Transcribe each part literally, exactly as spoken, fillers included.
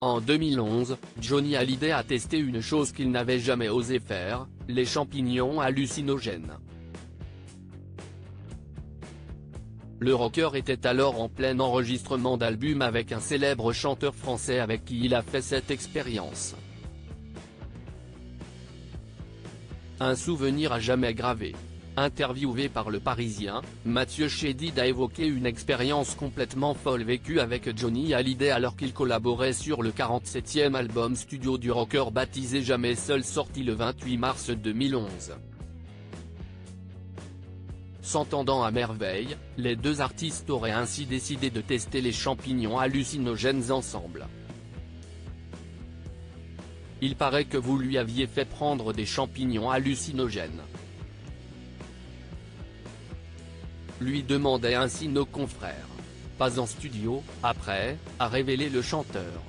En deux mille onze, Johnny Hallyday a testé une chose qu'il n'avait jamais osé faire, les champignons hallucinogènes. Le rocker était alors en plein enregistrement d'album avec un célèbre chanteur français avec qui il a fait cette expérience. Un souvenir à jamais gravé. Interviewé par Le Parisien, Mathieu Chédid a évoqué une expérience complètement folle vécue avec Johnny Hallyday alors qu'il collaborait sur le quarante-septième album studio du rocker baptisé Jamais Seul sorti le vingt-huit mars deux mille onze. S'entendant à merveille, les deux artistes auraient ainsi décidé de tester les champignons hallucinogènes ensemble. Il paraît que vous lui aviez fait prendre des champignons hallucinogènes. Lui demandaient ainsi nos confrères. Pas en studio, après, a révélé le chanteur.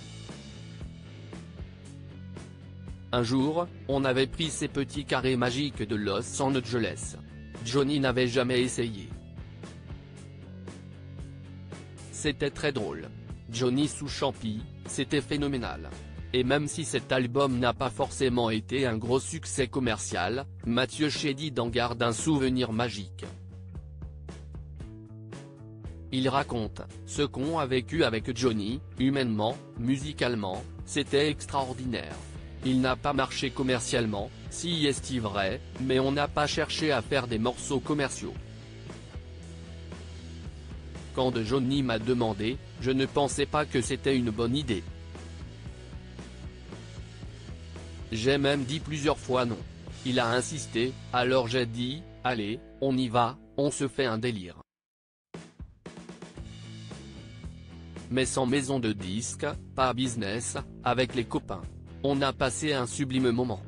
Un jour, on avait pris ces petits carrés magiques de Los Angeles. Johnny n'avait jamais essayé. C'était très drôle. Johnny sous champi, c'était phénoménal. Et même si cet album n'a pas forcément été un gros succès commercial, Mathieu Chédid en garde un souvenir magique. Il raconte, ce qu'on a vécu avec Johnny, humainement, musicalement, c'était extraordinaire. Il n'a pas marché commercialement, si est vrai, mais on n'a pas cherché à faire des morceaux commerciaux. Quand Johnny m'a demandé, je ne pensais pas que c'était une bonne idée. J'ai même dit plusieurs fois non. Il a insisté, alors j'ai dit, allez, on y va, on se fait un délire. Mais sans maison de disques, pas business, avec les copains. On a passé un sublime moment.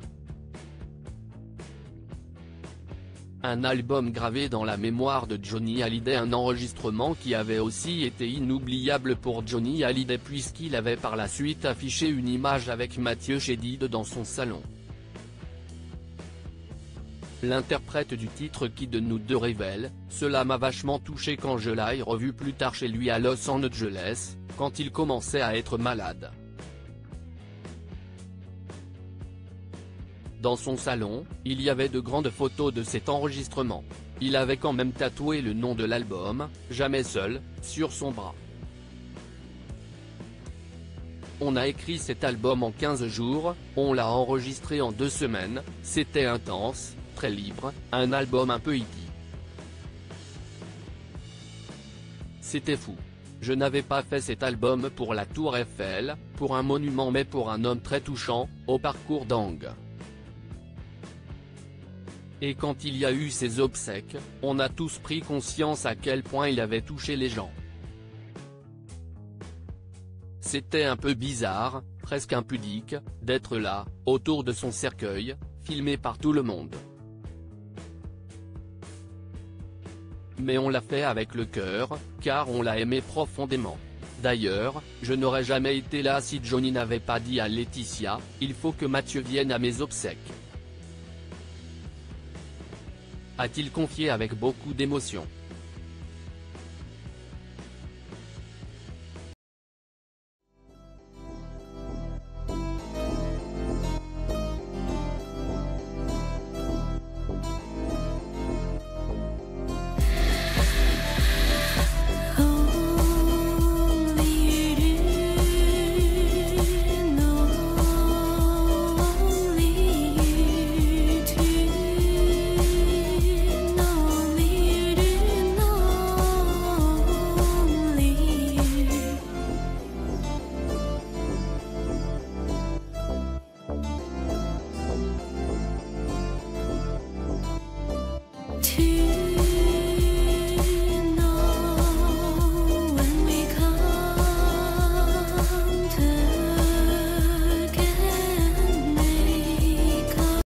Un album gravé dans la mémoire de Johnny Hallyday, un enregistrement qui avait aussi été inoubliable pour Johnny Hallyday puisqu'il avait par la suite affiché une image avec Mathieu Chédid dans son salon. L'interprète du titre qui de nous deux révèle, cela m'a vachement touché quand je l'ai revu plus tard chez lui à Los Angeles, quand il commençait à être malade. Dans son salon, il y avait de grandes photos de cet enregistrement. Il avait quand même tatoué le nom de l'album, Jamais Seul, sur son bras. On a écrit cet album en quinze jours, on l'a enregistré en deux semaines, c'était intense, très libre, un album un peu hippie. C'était fou. Je n'avais pas fait cet album pour la Tour Eiffel, pour un monument mais pour un homme très touchant, au parcours dingue. Et quand il y a eu ces obsèques, on a tous pris conscience à quel point il avait touché les gens. C'était un peu bizarre, presque impudique, d'être là, autour de son cercueil, filmé par tout le monde. Mais on l'a fait avec le cœur, car on l'a aimé profondément. D'ailleurs, je n'aurais jamais été là si Johnny n'avait pas dit à Laetitia, il faut que Mathieu vienne à mes obsèques. A-t-il confié avec beaucoup d'émotion.